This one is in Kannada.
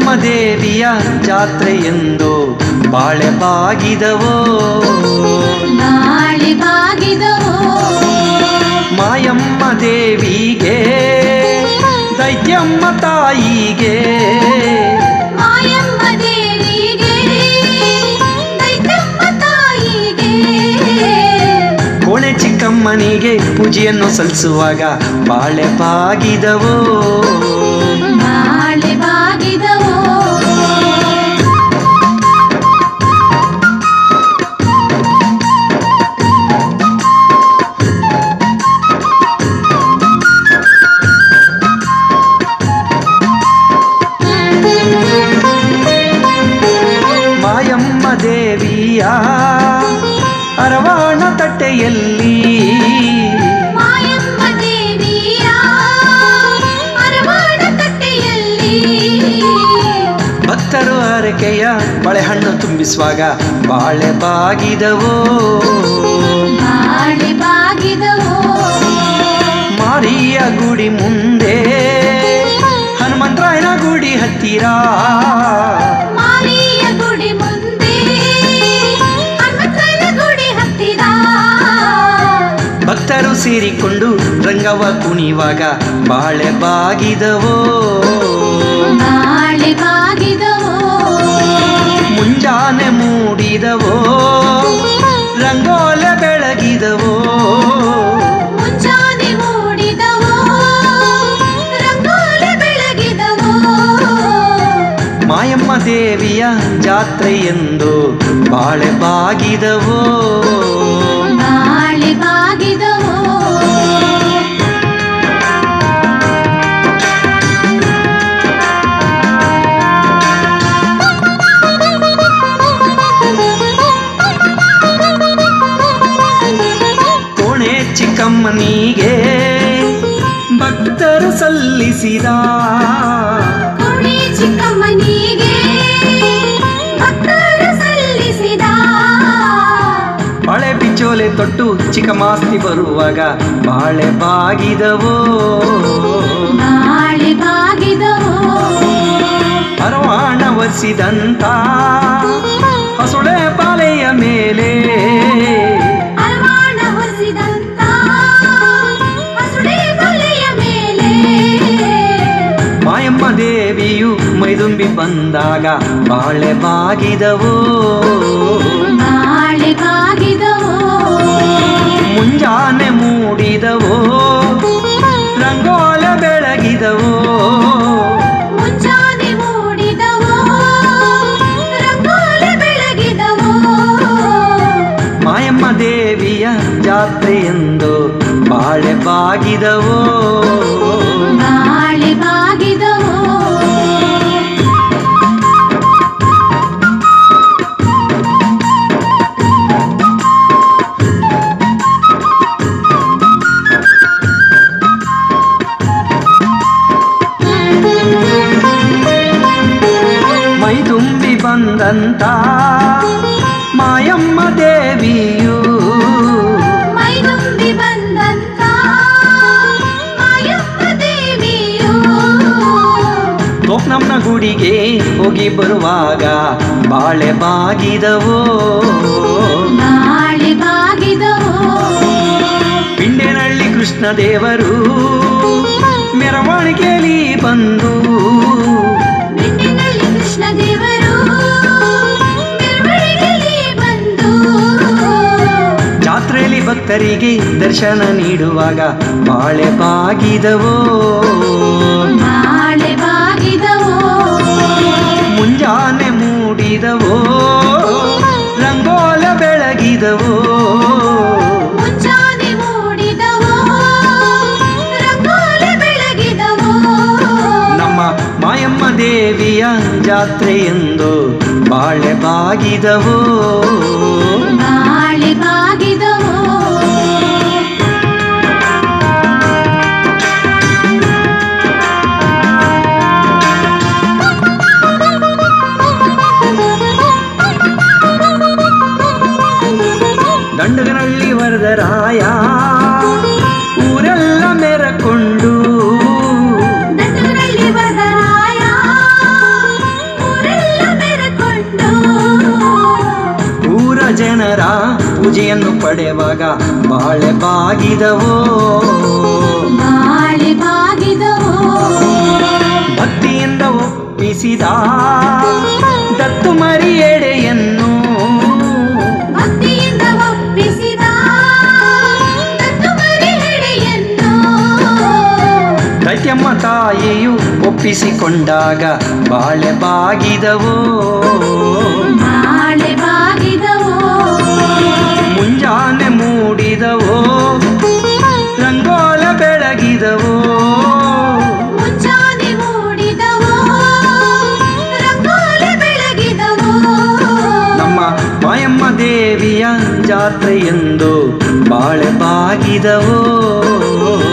ದೇವಿಯ ಜಾತ್ರೆಯೆಂದು ಬಾಳೆ ಬಾಗಿದವೋ ಬಾಳೆ ಬಾಗಿದವೋ ಮಾಯಮ್ಮ ದೇವಿಗೆ ದೈತ್ಯಮ್ಮ ತಾಯಿಗೆ ಮಾಯಮ್ಮ ದೇವಿಗೆ ದೈತ್ಯಮ್ಮ ತಾಯಿಗೆ ಕೋಣೆ ಚಿಕ್ಕಮ್ಮನಿಗೆ ಪೂಜೆಯನ್ನು ಸಲ್ಲಿಸುವಾಗ ಬಾಳೆ ಬಾಗಿದವೋ ಬಾಳೆ ಬಾಗಿದವೋ ಮಾಯಮ್ಮ ದೇವಿಯ ಅರವಾಣ ತಟ್ಟೆಯಲ್ಲಿ ಮಾಯಮ್ಮ ದೇವಿಯ ಅರವಾಣ ತಟ್ಟೆಯಲ್ಲಿ ಭಕ್ತರು ಹರಕೆಯ ಬಾಳೆಹಣ್ಣು ತುಂಬಿಸುವಾಗ ಬಾಳೆ ಬಾಗಿದವೋ ಬಾಳೆ ಬಾಗಿದವೋ ಮಾರಿಯ ಗುಡಿ ಮುಂದೆ ಹನುಮಂತರಾಯನ ಗುಡಿ ಹತ್ತಿರ ಮಾರಿಯ ಗುಡಿ ಮುಂದೆ ಹನುಮಂತನ ಗುಡಿ ಹತ್ತಿರ ಭಕ್ತರು ಸೇರಿಕೊಂಡು ರಂಗವ ಕುಣಿವಾಗ ಬಾಳೆ ಬಾಗಿದವೋ ಬಾಳೆ ಬಾಗಿದವೋ ಮುಂಜಾನೆ ಮೂಡಿದವೋ ರಂಗೋಲೆ ಬೆಳಗಿದವೋ ಮುಂಜಾನೆ ಮೂಡಿದವೋ ರಂಗೋಲಿ ಬೆಳಗಿದವೋ ಮಾಯಮ್ಮ ದೇವಿಯ ಜಾತ್ರೆಯೆಂದು ಬಾಳೆ ಬಾಗಿದವೋ ಬಾಳೆ ಬಾಗಿದವೋ ಕೋಣೆ ಚಿಕ್ಕಮ್ಮನಿಗೆ ಭಕ್ತರು ಸಲ್ಲಿಸಿದ ಕೋಣೆ ಚಿಕ್ಕಮ್ಮನಿಗೆ ಭಕ್ತರು ಸಲ್ಲಿಸಿದ ಬಾಳೆ ಬಿಚ್ಚೋಲೆ ತೊಟ್ಟು ಚಿಕ್ಕಮಾಸ್ತಿ ಬರುವಾಗ ಬಾಳೆ ಬಾಗಿದವೋ ಬಾಳೆ ಬಾಗಿದವೋ ಅರವಾಣ ಒರೆಸಿದಂತ ಹಸುಳೆ ಬಾಲೆಯ ಮೇಲೆ ಅರವಾಣ ಹೊರಿಸಿದಂತ ಹಸುಳೆ ಬಲೆಯ ಮೇಲೆ ಮಾಯಮ್ಮ ದೇವಿಯು ಮೈದುಂಬಿ ಬಂದಾಗ ಬಾಳೆ ಬಾಗಿದವೋ ಬಾಳೆ ಬಾಗಿದವೋ ಮುಂಜಾನೆ ಮೂಡಿದವೋ ರಂಗೋಲೆ ಬೆಳಗಿದವೋ ಮುಂಜಾನೆ ಮೂಡಿದವೋ ರಂಗೋಲಿ ಬೆಳಗಿದವೋ ಮಾಯಮ್ಮ ದೇವಿಯ ಜಾತ್ರೆಯೆಂದು ಬಾಳೆ ಬಾಗಿದವೋ ಬಾಳೆ ಬಾಗಿದವೋ ಮೈದುಂಬಿ ಬಂದಂತ ಮಾಯಮ್ಮ ದೇವಿಯು ಮೈದುಂಬಿ ಬಂದಂತ ಮಾಯಮ್ಮ ದೇವಿಯು ತೋಪ್ನಮ್ಮನ ಗುಡಿಗೆ ಹೋಗಿ ಬರುವಾಗ ಬಾಳೆ ಬಾಗಿದವೋ ಬಾಳೆ ಬಾಗಿದವೋ ಪಿಂಡೇನಹಳ್ಳಿ ಕೃಷ್ಣ ದೇವರು ಮೆರವಣಿಗೆಯಲ್ಲಿ ಬಂದು ಬೆಂಡಿನಳ್ಳಿ ಕೃಷ್ಣ ದೇವರು ಮೆರವಣಿಗೆಯಲ್ಲಿ ಬಂದು ಜಾತ್ರೆಯಲ್ಲಿ ಭಕ್ತರಿಗೆ ದರ್ಶನ ನೀಡುವಾಗ ಬಾಳೆ ಬಾಗಿದವೋ ಬಾಳೆ ಬಾಗಿದವೋ ಮುಂಜಾನೆ ಮೂಡಿದವೋ ರಂಗೋಲೆ ಬೆಳಗಿದವೋ ಮುಂಜಾನೆ ಮೂಡಿದವೋ ರಂಗೋಲಿ ಬೆಳಗಿದವೋ ನಮ್ಮ ಮಾಯಮ್ಮ ದೇವಿಯ ಜಾತ್ರೆಯೆಂದು ಬಾಳೆ ಬಾಗಿದವೋ ಬಾಳೆ ಬಾಗಿದವೋ ದಂಡಗನಹಳ್ಳಿ ವರದರಾಯ ಊರೆಲ್ಲ ಮೆರಕೊಂಡು ದಂಡಗನಹಳ್ಳಿ ವರದರಾಯ ಬಾಗಿದವೋ ಬಾಳೆ ಬಾಗಿದವೋ ಭಕ್ತಿಯಿಂದ ಒಪ್ಪಿಸಿದ ದತ್ತು ಮರಿಯೆಡೆಯನ್ನು ಭಕ್ತಿಯಿಂದ ಒಪ್ಪಿಸಿದ ದತ್ತು ಮರಿಯೆಡೆಯನ್ನು ದೈತ್ಯಮ್ಮ ತಾಯಿಯು ಒಪ್ಪಿಸಿಕೊಂಡಾಗ ಬಾಳೆ ಬಾಗಿದವೋ ಬಾಳೆ ಬಾಗಿದವೋ ಮುಂಜಾನೆ ಮೂಡಿದವೋ ರಂಗೋಲ ಬೆಳಗಿದವೋ ಮುಂಜಾನೆ ಮೂಡಿದವೋ ರಂಗೋಲಿ ಬೆಳಗಿದವೋ ನಮ್ಮ ಮಾಯಮ್ಮ ದೇವಿಯ ಜಾತ್ರೆಯೆಂದು ಬಾಳೆ ಬಾಗಿದವೋ